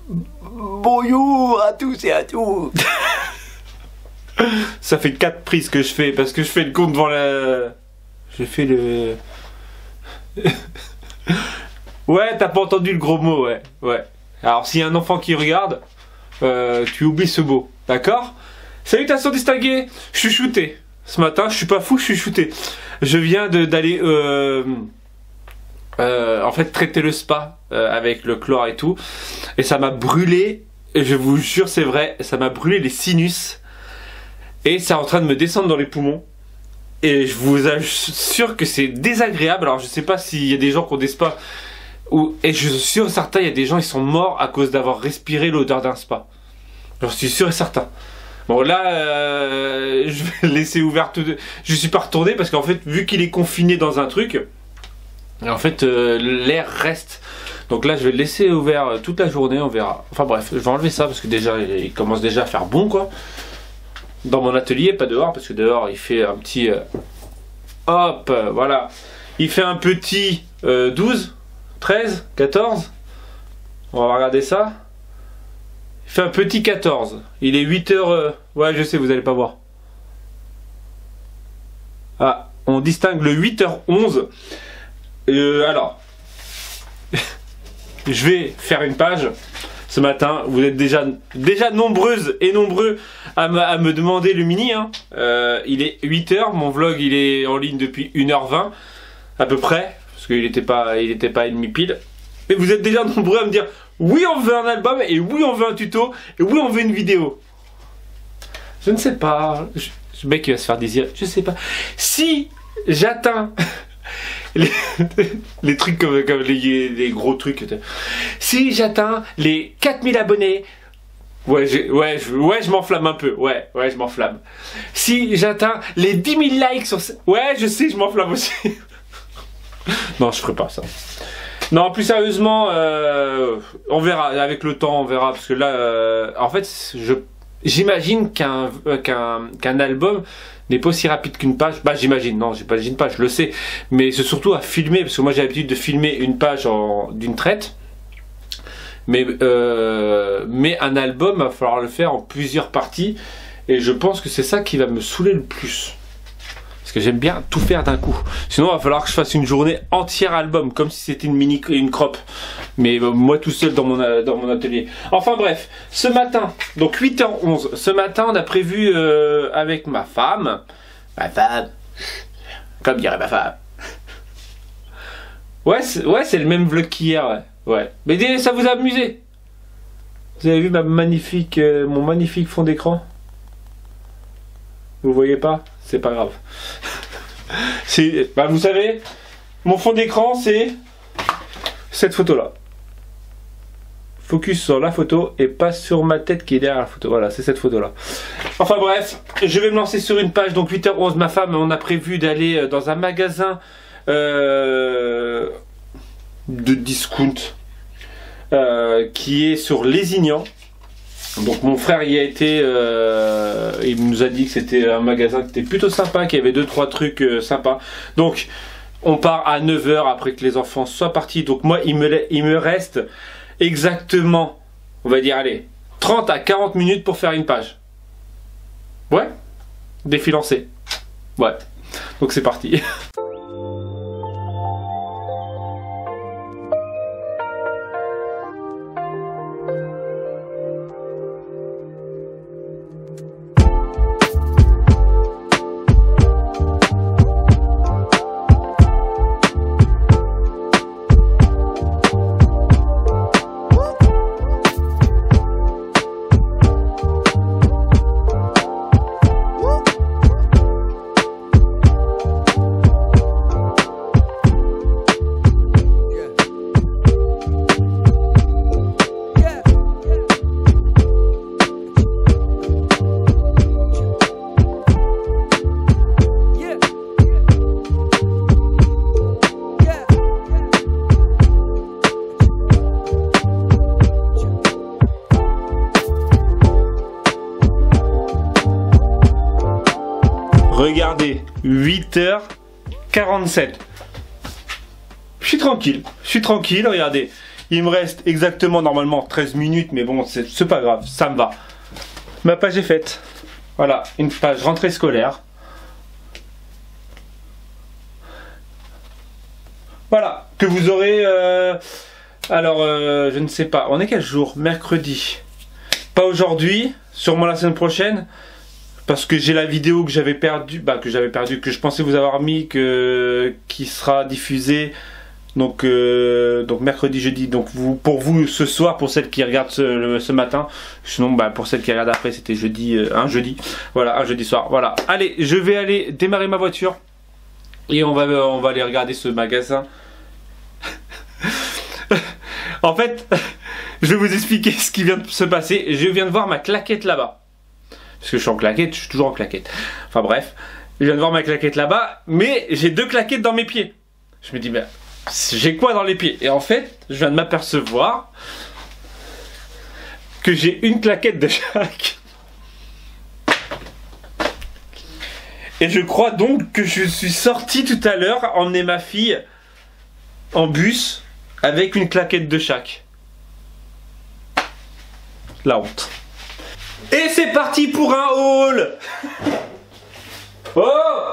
Bonjour à tous et à tous. Ça fait 4 prises que je fais parce que je fais le compte devant la... Je fais le... Ouais, t'as pas entendu le gros mot, ouais. Ouais. Alors s'il y a un enfant qui regarde, tu oublies ce mot, d'accord? Salutations distinguées, je suis shooté. Ce matin, je suis pas fou, je suis shooté. Je viens d'aller en fait traiter le spa avec le chlore et tout. Et ça m'a brûlé, je vous jure c'est vrai, ça m'a brûlé les sinus. Et c'est en train de me descendre dans les poumons. Et je vous assure que c'est désagréable. Alors je sais pas s'il y a des gens qui ont des spas et je suis sûr et certain, il y a des gens qui sont morts à cause d'avoir respiré l'odeur d'un spa. J'en suis sûr et certain. Bon là, je vais le laisser ouvert. Je suis pas retourné parce qu'en fait, vu qu'il est confiné dans un truc, en fait, l'air reste. Donc là, je vais le laisser ouvert toute la journée, on verra. Enfin bref, je vais enlever ça parce que déjà, il commence déjà à faire bon quoi. Dans mon atelier, pas dehors, parce que dehors, il fait un petit... hop, voilà. Il fait un petit 12, 13, 14. On va regarder ça. Il fait un petit 14. Il est 8h... ouais, je sais, vous allez pas voir. Ah, on distingue le 8h11. Alors, je vais faire une page. Ce matin, vous êtes déjà nombreuses et nombreux à me demander le mini. Hein. Il est 8h, mon vlog il est en ligne depuis 1h20 à peu près, parce qu'il n'était pas à demi pile. Et vous êtes déjà nombreux à me dire oui on veut un album, et oui on veut un tuto, et oui on veut une vidéo. Je ne sais pas, ce mec il va se faire désirer, je sais pas. Si j'atteins... les trucs comme les gros trucs. Si j'atteins les 4000 abonnés, ouais, je m'enflamme un peu. Ouais, je m'enflamme. Si j'atteins les 10 000 likes sur... Ouais, je sais, je m'enflamme aussi. Non, je ferai pas ça. Non, plus sérieusement, on verra. Avec le temps, on verra. Parce que là, en fait, j'imagine qu'un album n'est pas aussi rapide qu'une page. Bah j'imagine, non j'imagine pas, je le sais. Mais c'est surtout à filmer, parce que moi j'ai l'habitude de filmer une page d'une traite. Mais un album, il va falloir le faire en plusieurs parties. Et je pense que c'est ça qui va me saouler le plus. Parce que j'aime bien tout faire d'un coup. Sinon il va falloir que je fasse une journée entière album, comme si c'était une crop. Mais moi tout seul dans mon atelier. Enfin bref, ce matin, donc 8h11, ce matin on a prévu avec ma femme, comme dirait ma femme. Ouais, c'est le même vlog qu'hier, ouais. Mais ça vous a amusé? Vous avez vu mon magnifique fond d'écran? Vous voyez pas? C'est pas grave. Vous savez, mon fond d'écran c'est cette photo là. Focus sur la photo et pas sur ma tête qui est derrière la photo. Voilà, c'est cette photo là. Enfin bref, je vais me lancer sur une page. Donc 8h11, ma femme, on a prévu d'aller dans un magasin de discount qui est sur Lézignan. Donc mon frère y a été, il nous a dit que c'était un magasin qui était plutôt sympa, qu'il y avait 2-3 trucs sympas. Donc on part à 9h après que les enfants soient partis. Donc moi il me reste exactement, on va dire allez, 30 à 40 minutes pour faire une page. Ouais, défi lancé. Ouais, donc c'est parti. Regardez, 8h47. Je suis tranquille, regardez. Il me reste exactement normalement 13 minutes, mais bon, c'est pas grave, ça me va. Ma page est faite. Voilà, une page rentrée scolaire. Voilà, que vous aurez... alors, je ne sais pas, on est quel jour? Mercredi. Pas aujourd'hui, sûrement la semaine prochaine. Parce que j'ai la vidéo que j'avais perdue, que je pensais vous avoir mis, qui sera diffusée donc mercredi, jeudi. Donc pour vous ce soir, pour celles qui regardent ce matin. Sinon pour celles qui regardent après, c'était jeudi, un jeudi. Voilà, un jeudi soir. Voilà. Allez, je vais aller démarrer ma voiture et on va aller regarder ce magasin. En fait, je vais vous expliquer ce qui vient de se passer. Je viens de voir ma claquette là-bas. Parce que je suis en claquette, je suis toujours en claquette. Enfin bref, je viens de voir ma claquette là-bas, mais j'ai 2 claquettes dans mes pieds. Je me dis, mais j'ai quoi dans les pieds? Et en fait, je viens de m'apercevoir que j'ai une claquette de chaque. Et je crois donc que je suis sorti tout à l'heure emmener ma fille en bus avec une claquette de chaque. La honte. Et c'est parti pour un haul. Oh,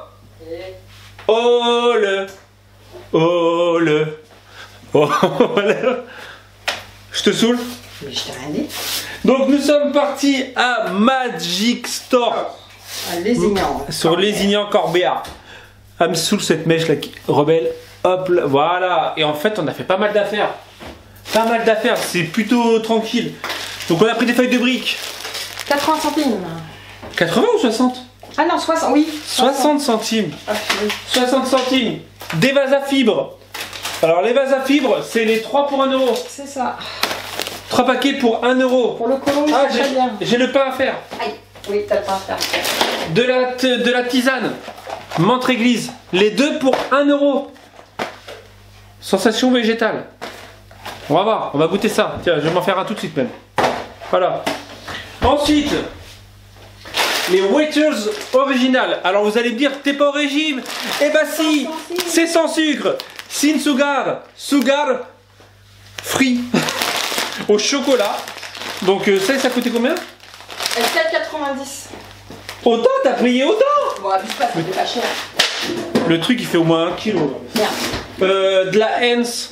haul, haul, haul. Je te saoule? Mais je t'ai rien dit. Donc nous sommes partis à Magic Store. À Lézignan. Sur Lézignan Corbéa. Ah, me saoule cette mèche là qui rebelle. Hop là, voilà. Et en fait on a fait pas mal d'affaires. Pas mal d'affaires, c'est plutôt tranquille. Donc on a pris des feuilles de briques. 80 centimes. 80 ou 60? Ah non, 60, oui. 60 centimes. Ah, oui. 60 centimes. Des vases à fibres. Alors les vases à fibres, c'est les 3 pour 1 euro. C'est ça. 3 paquets pour 1 euro. Pour le colon, Ah, c'est très bien. j'ai le pain à faire. Aïe, oui, t'as le pain à faire. De la tisane. Menthe église. Les 2 pour 1 euro. Sensation végétale. On va voir, on va goûter ça. Tiens, je vais m'en faire un tout de suite même. Voilà. Ensuite, les Waiters originales. Alors vous allez me dire, t'es pas au régime? Eh bah si, c'est sans sucre. Sin sugar, sugar free. Au chocolat. Donc ça coûtait combien? 4,90. Autant, t'as payé autant? Bon, abuse pas, ça fait pas cher. Le truc il fait au moins 1 kilo. Merde. De la Heinz.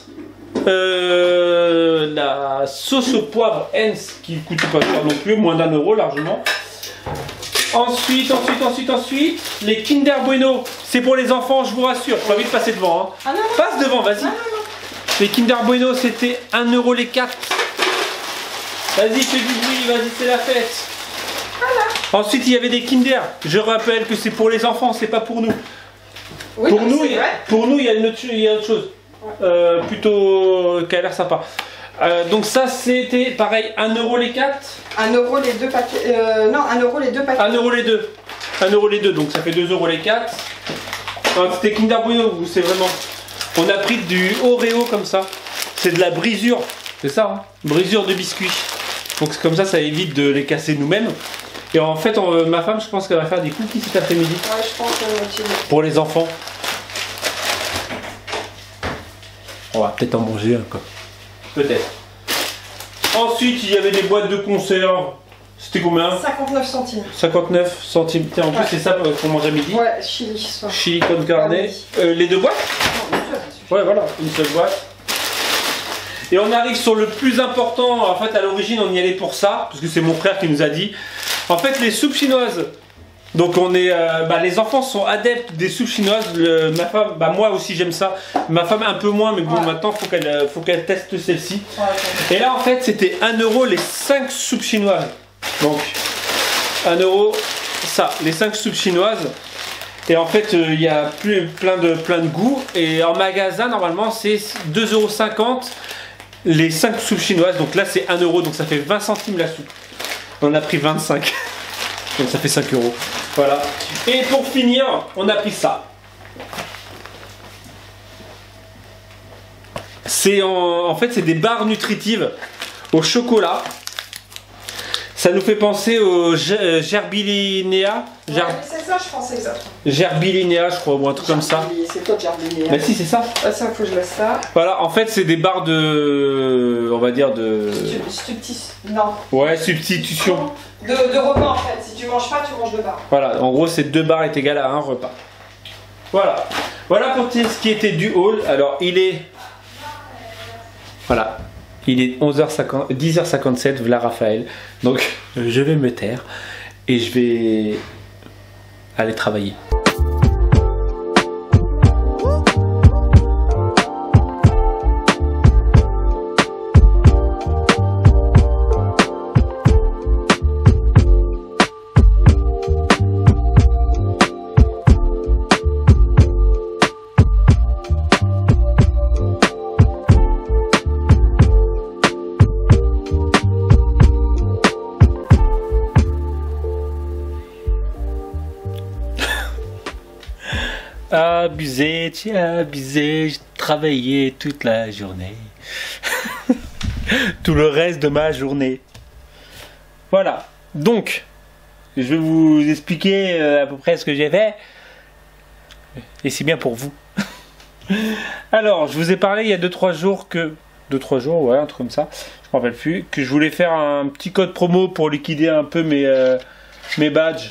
La sauce au poivre Heinz qui coûte pas cher non plus, moins d'1 euro largement. Ensuite, les Kinder Bueno, c'est pour les enfants, je vous rassure, pas envie de passer devant. Hein. Ah non, non. Passe devant, vas-y. Les Kinder Bueno, c'était 1 euro les 4. Vas-y, fais du bruit, vas-y, c'est la fête. Voilà. Ensuite, il y avait des Kinder. Je rappelle que c'est pour les enfants, c'est pas pour nous. Oui, pour, non, nous vrai. il y a autre chose. Plutôt qui a l'air sympa. Donc ça c'était pareil, 1 euro les 4. 1 euro les 2 paquets. Non, 1 euro les 2 paquets. 1 euro les 2. 1 euro les 2, donc ça fait 2 euros les 4. C'était Kinder Bueno, c'est vraiment. On a pris du Oreo comme ça. C'est de la brisure. C'est ça, hein, brisure de biscuits. Donc comme ça évite de les casser nous-mêmes. Et en fait, ma femme, je pense qu'elle va faire des cookies cet après-midi. Ouais, je pense pour les enfants. On va peut-être en manger un quoi. Peut-être. Ensuite, il y avait des boîtes de conserve. C'était combien? 59 centimes. 59 centimes. Tiens, en plus, c'est ça qu'on mange à midi. Ouais, chili. Ça. Chili con carne. Les 2 boîtes? Non, une seule. Ouais, voilà, une seule boîte. Et on arrive sur le plus important. En fait, à l'origine, on y allait pour ça, parce que c'est mon frère qui nous a dit. En fait, les soupes chinoises. Donc on est, les enfants sont adeptes des soupes chinoises. Ma femme, moi aussi j'aime ça. Ma femme un peu moins, mais bon maintenant faut qu'elle teste celle-ci. Et là en fait c'était 1 euro les 5 soupes chinoises. Donc 1 euro ça, les 5 soupes chinoises. Et en fait il y a plein de goûts. Et en magasin normalement c'est 2,50 € les 5 soupes chinoises. Donc là c'est 1 euro, donc ça fait 20 centimes la soupe. On a pris 25. Donc ça fait 5 euros. Voilà. Et pour finir, on a pris ça. En fait, c'est des barres nutritives au chocolat. Ça nous fait penser au Gerbilinéa. Ouais, c'est ça, je pensais ça. Gerbilinéa, je crois, ou un truc comme ça. C'est quoi Gerbilinéa? Mais si, c'est ça. Ah, ça, faut que je laisse ça. Voilà, en fait, c'est des barres de. On va dire de. Non. Ouais, substitution. De repas en fait. Si tu manges pas, tu manges 2 barres. Voilà, en gros, c'est 2 barres est égal à un repas. Voilà. Voilà pour ce qui était du haul. Alors, il est. Voilà. Il est 10h57, voilà Raphaël. Donc, je vais me taire et je vais aller travailler. Abusé, tu es abusé, j'ai travaillé toute la journée. Tout le reste de ma journée. Voilà, donc, je vais vous expliquer à peu près ce que j'ai fait. Et c'est bien pour vous. Alors, je vous ai parlé il y a 2-3 jours que... 2-3 jours, ouais, un truc comme ça, je me rappelle plus, que je voulais faire un petit code promo pour liquider un peu mes badges.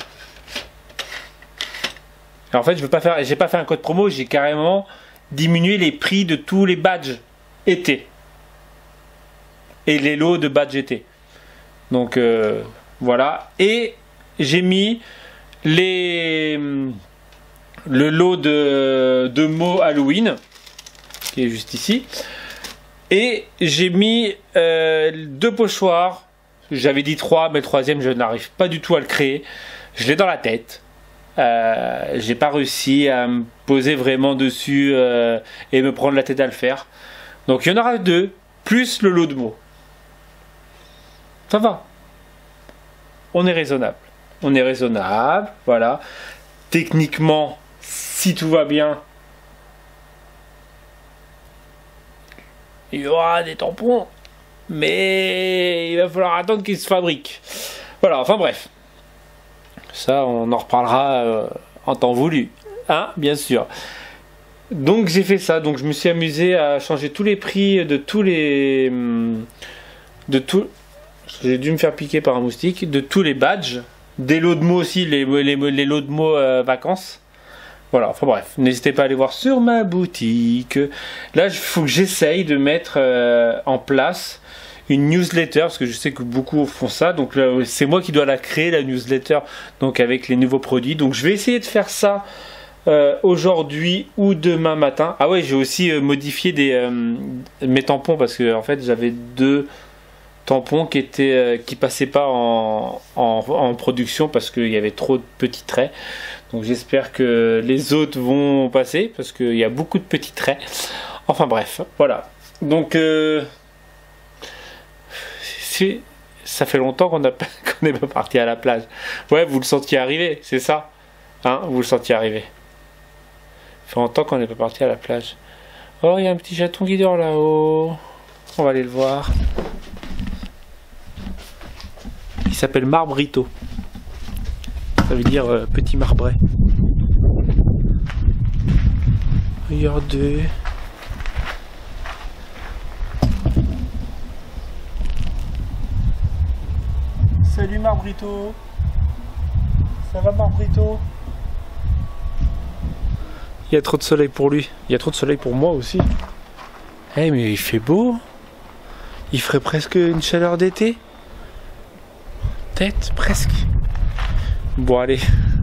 En fait, j'ai pas fait un code promo, j'ai carrément diminué les prix de tous les badges été et les lots de badges été. Donc voilà, et j'ai mis le lot de mots Halloween qui est juste ici, et j'ai mis 2 pochoirs. J'avais dit 3, mais le 3e je n'arrive pas du tout à le créer. Je l'ai dans la tête. J'ai pas réussi à me poser vraiment dessus et me prendre la tête à le faire. Donc il y en aura 2, plus le lot de mots. Ça va. On est raisonnable. On est raisonnable, voilà. Techniquement, si tout va bien, il y aura des tampons, mais il va falloir attendre qu'ils se fabriquent. Voilà, enfin bref. Ça, on en reparlera en temps voulu, hein, bien sûr. Donc j'ai fait ça, donc je me suis amusé à changer tous les prix de tous les... J'ai dû me faire piquer par un moustique, de tous les badges, des lots de mots aussi, les lots de mots vacances. Voilà, enfin bref, n'hésitez pas à aller voir sur ma boutique. Là, il faut que j'essaye de mettre en place une newsletter, parce que je sais que beaucoup font ça, donc c'est moi qui dois la créer, la newsletter, donc avec les nouveaux produits. Donc je vais essayer de faire ça aujourd'hui ou demain matin. Ah ouais, j'ai aussi modifié mes tampons, parce que en fait j'avais 2 tampons qui passaient pas en production parce qu'il y avait trop de petits traits. Donc j'espère que les autres vont passer, parce qu'il y a beaucoup de petits traits. Enfin bref, voilà. Donc ça fait longtemps qu'on n'est pas parti à la plage. Ouais, vous le sentiez arriver, c'est ça, hein, vous le sentiez arriver. Ça fait longtemps qu'on n'est pas parti à la plage. Oh, il y a un petit chaton qui dort là-haut. On va aller le voir. Il s'appelle Marbrito. Ça veut dire petit marbret. Regardez. Salut Marbrito. Ça va Marbrito? Il y a trop de soleil pour lui. Il y a trop de soleil pour moi aussi. Eh mais il fait beau. Il ferait presque une chaleur d'été. Peut-être, presque. Bon allez.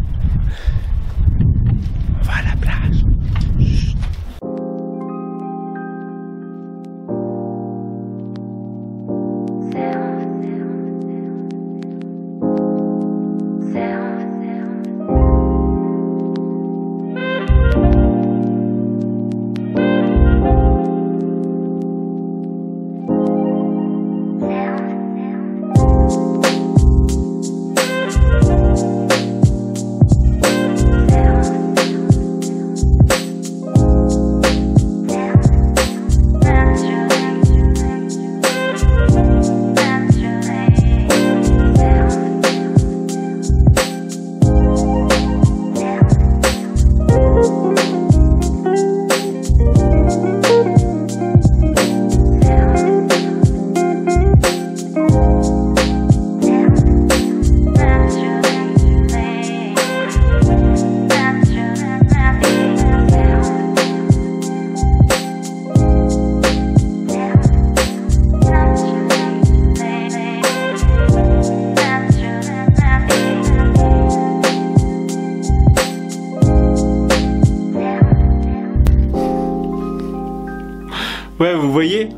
On va à la plage. Chut.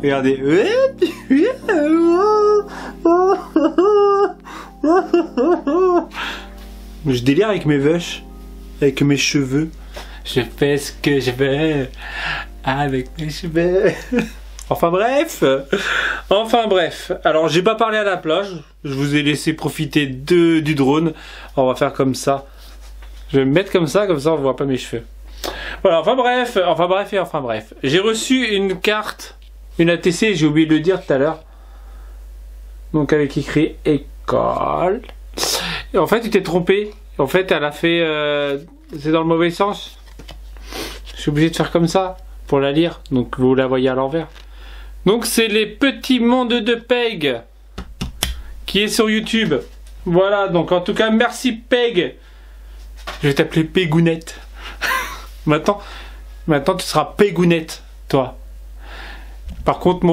Regardez. Je délire avec mes vaches, avec mes cheveux. Je fais ce que je veux avec mes cheveux. Enfin bref. Alors j'ai pas parlé à la plage. Je vous ai laissé profiter du drone. On va faire comme ça. Je vais me mettre comme ça on voit pas mes cheveux. Voilà, enfin bref. J'ai reçu une carte, une ATC, j'ai oublié de le dire tout à l'heure. Donc avec écrit école. Et en fait, tu t'es trompé. En fait, elle a fait... c'est dans le mauvais sens. Je suis obligé de faire comme ça pour la lire. Donc vous la voyez à l'envers. Donc c'est les petits mondes de Peg qui est sur YouTube. Voilà, donc en tout cas, merci Peg. Je vais t'appeler Pégounette. Maintenant, tu seras Pégounette, toi. Par contre,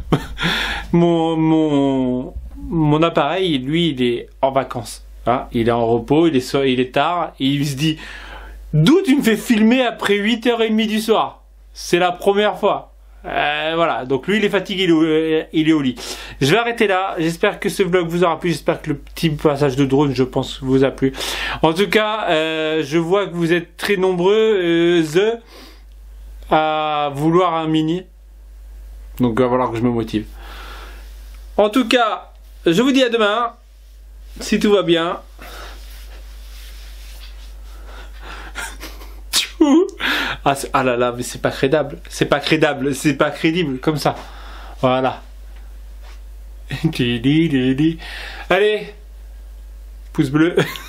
mon appareil, lui, il est en vacances. Hein, il est en repos, il est tard. Et il se dit, d'où tu me fais filmer après 8h30 du soir? C'est la première fois. Voilà, donc lui il est fatigué, il est au lit. Je vais arrêter là, j'espère que ce vlog vous aura plu, j'espère que le petit passage de drone, je pense, vous a plu. En tout cas, je vois que vous êtes très nombreux à vouloir un mini. Donc il va falloir que je me motive. En tout cas, je vous dis à demain, si tout va bien. Ah là là, mais c'est pas crédible, c'est pas crédible comme ça. Voilà. Allez, pouce bleu.